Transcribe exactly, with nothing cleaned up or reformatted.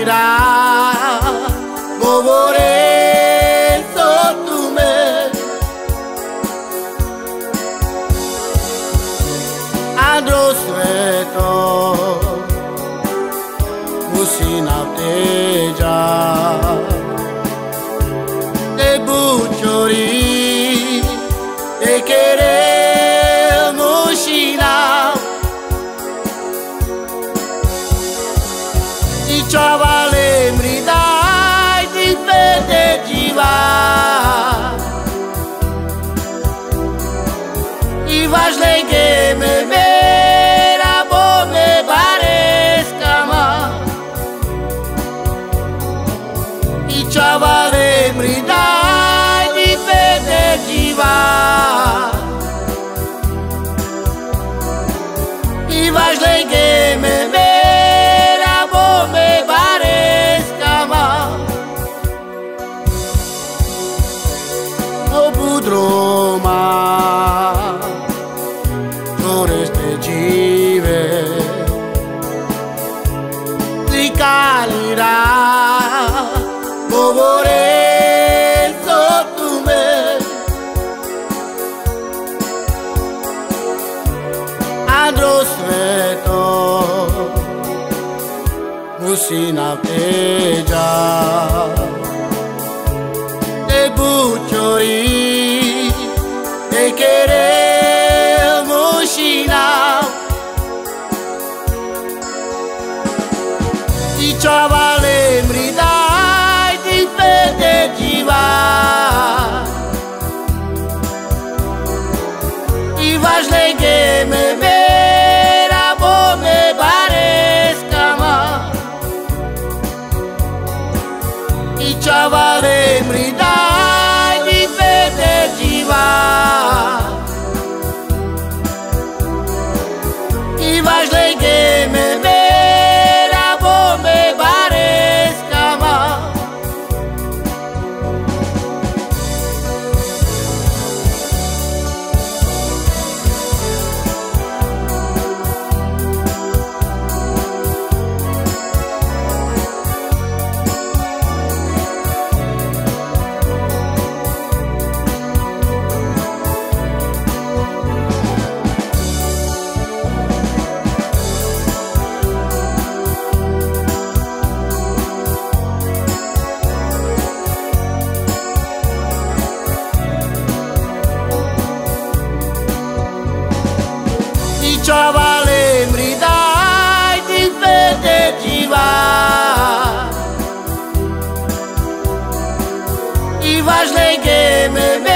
calirà, govore sotto me, andro sveto, musina teja, te bucciori, te querer musina. E ciava lembri dai di fede giva e vas leghe me vera bo me baresca ma e ciava lembri dai di fede giva e vas leghe me Roma, floreste give, di calirà, govore sotto me, andro sveto, musina teja, te bucciori. Te querer musina e ciava lembri dai di fede giva e vas leghe me vera bo me baresca ma e ciava lembri dai di fede giva vas leghe me vera bo me baresca ma ciava lembri dai di fede giva e vas leghe me